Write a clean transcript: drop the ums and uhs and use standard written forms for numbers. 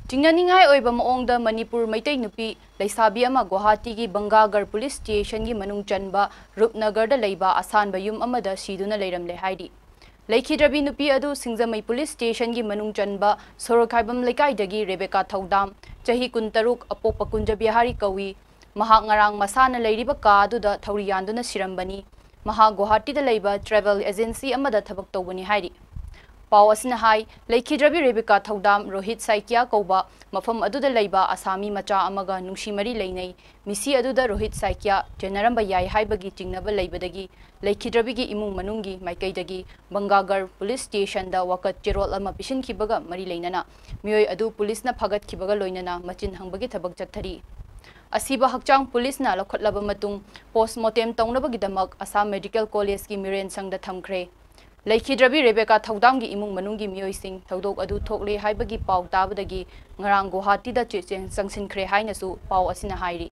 chingnaningai oiba maongda Manipur meitei nupi leishabi ama Guwahati gi Bangagar police station gi manung chanba Rupnagar da leiba asanba yum amada shidu na leiramle haidi leikidrabi nupi adu Singjamai police station gi manung chanba Sorokhaibam lekai dagi Rebecca Thaudam chahi 16 apokpa kunjabi hari kawi maha ngarang masana leiriba ka adu da thauriyanduna sirambani maha Guwahati da leiba travel agency amada thabak tawbani haidi Pau asina hai leikidrabi Rebecca Thaudam Rohit Saikia Koba mafam aduda leiba asami macha amaga nungshimari leinai misi aduda Rohit Saikia jenaramba yai haibagi chingnaba leibadagi leikidrabi gi imung manungi maikaidagi Bangagar police station da wakat cherol ama pishin kibaga mari leinana mioi adu police na phagat kibaga loinana machin hangbagi thabak chathari asiba hakchang police na lokhatlaba matung postmortem taunabagi damak Assam Medical College ki miren sangda thamkhre leikidrabi Rebecca Thaudam gi imung manungi mioi sing thaudok adu thokle haibagi pau tabadagi ngarang Guwahati da checheng sangsinkhre hainasu pau asina hairi